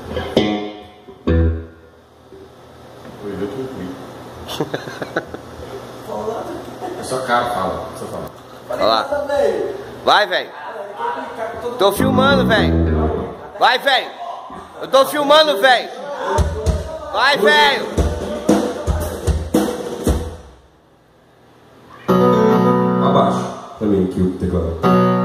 É só cara, fala. Só fala. Olha lá. Vai, velho. Tô filmando, velho. Vai, velho. Eu tô filmando, velho. Vai, velho. Abaixo. Também aqui o teclado.